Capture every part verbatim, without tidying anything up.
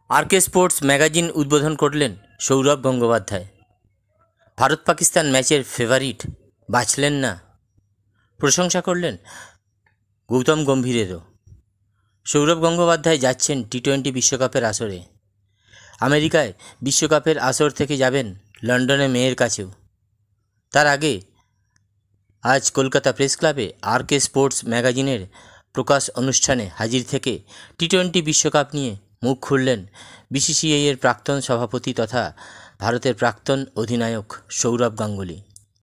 আরকে sports magazine উদ্বোধন করলেন সৌরভ গঙ্গোপাধ্যায়। ভারত পাকিস্তান ম্যাচের ফেভারিট বাছলেন না, প্রশংসা করলেন গৌতম গম্ভীরেরও। সৌরভ গঙ্গোপাধ্যায় যাচ্ছেন টি টোয়েন্টি বিশ্বকাপের আসরে। আমেরিকায় বিশ্বকাপের আসর থেকে যাবেন লন্ডনে মেয়ের কাছেও। তার আগে আজ কলকাতা প্রেস ক্লাবে আরকে স্পোর্টস ম্যাগাজিনের প্রকাশ অনুষ্ঠানে হাজির থেকে টি টোয়েন্টি বিশ্বকাপ নিয়ে মুখ খুললেন বিসিসিআই এর প্রাক্তন সভাপতি তথা ভারতের প্রাক্তন অধিনায়ক সৌরভ গাঙ্গুলি।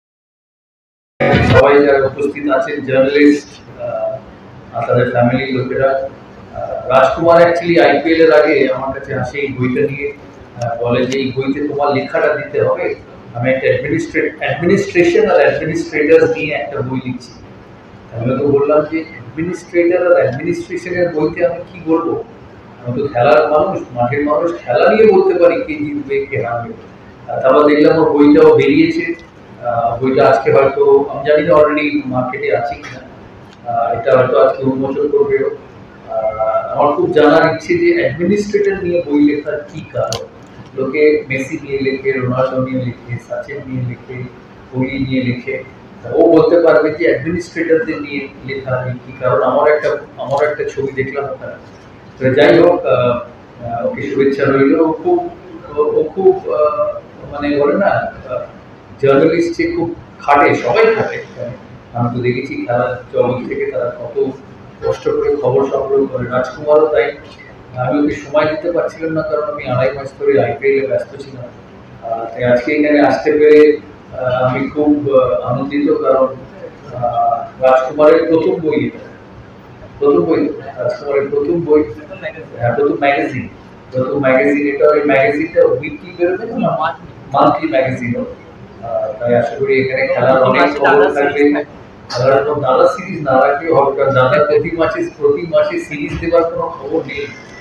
সবাই যারা উপস্থিত আছেন, জার্নালিস্ট, তাদের ফ্যামিলি লোকেরা, রাজকুমার অ্যাকচুয়ালি আইপিএল এর আগে আমার কাছে আসে এই বইটা নিয়ে, বলে যে এই বইতে তোমার লেখাটা দিতে হবে। আমি একটা অ্যাডমিনিস্ট্রেশন আর অ্যাডমিনিস্ট্রেটর নিয়ে একটা বই লিখছি। আমি তো বললাম যে অ্যাডমিনিস্ট্রেটর আর অ্যাডমিনিস্ট্রেশনের বইতে আমি কি বলবো? আমি তো খেলার মানুষ, মাঠের মানুষ, খেলা নিয়ে বলতে পারি কে জিতবে কে হারবে। তারপর দেখলাম ওর বইটাও বেরিয়েছে। বইটা আজকে হয়তো, আমি জানি না অলরেডি মার্কেটে আছে কিনা, এটা হয়তো আজকে উন্মোচন করবে। আমার খুব জানার ইচ্ছে যে অ্যাডমিনিস্ট্রেটর নিয়ে বই লেখার কি কারণ। লোকে মেসি নিয়ে লেখে, রোনাল্ডো নিয়ে লেখে, সচিন নিয়ে লেখে, কোহলি নিয়ে লেখে, ও বলতে পারবে যে অ্যাডমিনিস্ট্রেটরদের নিয়ে লেখা কি কারণ। আমার একটা আমার একটা ছবি দেখলাম ওখানে। তো যাই হোক, ওকে শুভেচ্ছা রইল। ও খুব ও খুব মানে বলে না, জার্নালিস্ট যে খুব খাটে, সবাই খাটে। আমি তো দেখেছি খেলার জগৎ থেকে তারা কত কষ্ট করে খবর সংগ্রহ করে। রাজকুমারও তাই। আমি ওকে সময় দিতে পারছিলাম না, কারণ আমি আড়াই মাস ধরে আইপিএল এ ব্যস্ত ছিলাম। তাই আজকে এখানে আসতে পেরে আমি খুব আনন্দিত, কারণ রাজকুমারের প্রথম বই, এটা প্রথম বই রাজকুমারের প্রথম বই, হ্যাঁ প্রথম ম্যাগাজিন প্রথম ম্যাগাজিন এটা। ওই ম্যাগাজিনটা উইকলি বেরোবে না, মান্থলি ম্যাগাজিন। তাই আশা করি এখানে খেলার অনেক খবর থাকবে। সাধারণত দাদা সিরিজ না রাখলেও হবে, কারণ দাদা প্রতি মাসে প্রতি মাসে সিরিজ দেওয়ার কোনো খবর নেই।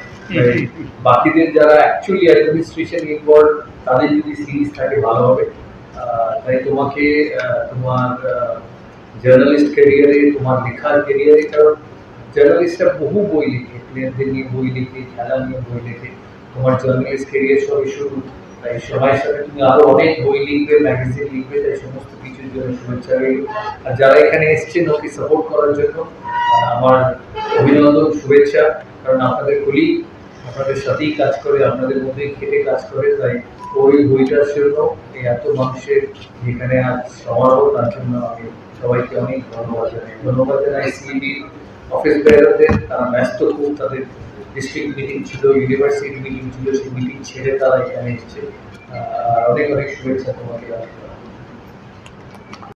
বাকিদের যারা অ্যাকচুয়ালি অ্যাডমিনিস্ট্রেশন ইনভলভ, তাদের যদি সিরিজ থাকে ভালো হবে। তাই তোমাকে তোমার জার্নালিস্ট ক্যারিয়ারে, তোমার লেখার ক্যারিয়ারে, কারণ জার্নালিস্টরা বহু বই লিখে, প্লেয়ারদের নিয়ে বই লিখে, খেলা নিয়ে বই লিখে। তোমার জার্নালিস্ট ক্যারিয়ার সবই শুরু। তাই সময়ের সাথে তুমি আরো অনেক বই লিখবে, ম্যাগাজিন লিখবে। তাই সমস্ত কিছুর জন্য শুভেচ্ছা রইল। আর যারা এখানে এসছেন ওকে সাপোর্ট করার জন্য আমার অভিনন্দন, শুভেচ্ছা। কারণ আপনাদের কলিগ, আপনাদের সাথেই কাজ করে, আপনাদের মধ্যেই খেটে কাজ করে। তাই ওই বইটার জন্য এই এত মানুষের যেখানে আজ সমারোহ, তার জন্য আমি সবাইকে অনেক ধন্যবাদ জানাই। ধন্যবাদ জানাই সিইবি অফিস বেয়ারদের, তারা ব্যস্ত খুব, তাদের ডিস্ট্রিক্ট মিটিং ছিল, ইউনিভার্সিটি মিটিং ছিল, সেই মিটিং ছেড়ে তারা এখানে এসছে। অনেক অনেক শুভেচ্ছা তোমাকে।